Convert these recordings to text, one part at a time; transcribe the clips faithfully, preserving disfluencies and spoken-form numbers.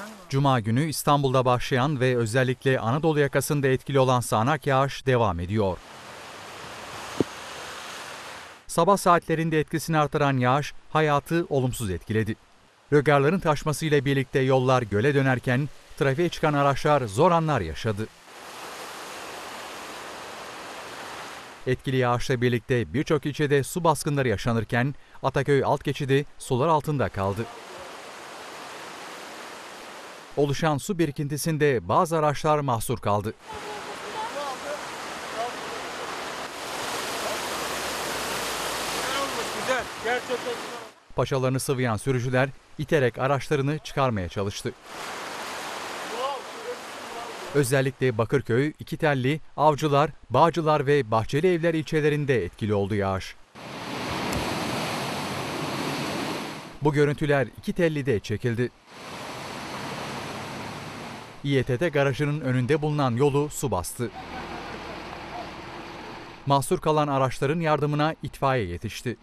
Cuma günü İstanbul'da başlayan ve özellikle Anadolu yakasında etkili olan sağanak yağış devam ediyor. Sabah saatlerinde etkisini artıran yağış hayatı olumsuz etkiledi. Rögarların taşmasıyla birlikte yollar göle dönerken trafiğe çıkan araçlar zor anlar yaşadı. Etkili yağışla birlikte birçok ilçede su baskınları yaşanırken Ataköy alt geçidi sular altında kaldı. Oluşan su birikintisinde bazı araçlar mahsur kaldı. Paçalarını sıvayan sürücüler iterek araçlarını çıkarmaya çalıştı. Özellikle Bakırköy, İkitelli, Avcılar, Bağcılar ve Bahçelievler ilçelerinde etkili oldu yağış. Bu görüntüler İkitelli'de çekildi. İETT garajının önünde bulunan yolu su bastı. Mahsur kalan araçların yardımına itfaiye yetişti.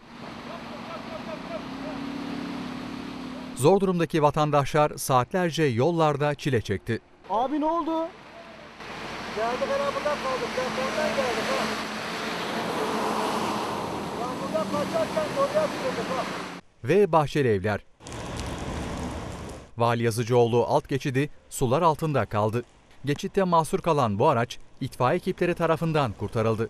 Zor durumdaki vatandaşlar saatlerce yollarda çile çekti. Abi ne oldu? Geldik arabadan kaldık. Depremden geldik ha. Ben buradan kaçarken oraya gidiyorduk ha. Ve Bahçelievler. Vali Yazıcıoğlu alt geçidi sular altında kaldı. Geçitte mahsur kalan bu araç itfaiye ekipleri tarafından kurtarıldı.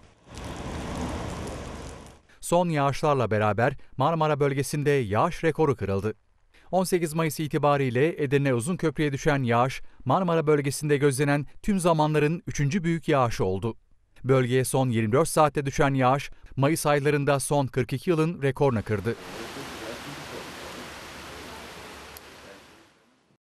Son yağışlarla beraber Marmara bölgesinde yağış rekoru kırıldı. on sekiz Mayıs itibariyle Edirne Uzunköprü'ye düşen yağış Marmara bölgesinde gözlenen tüm zamanların üçüncü büyük yağışı oldu. Bölgeye son yirmi dört saatte düşen yağış Mayıs aylarında son kırk iki yılın rekorunu kırdı.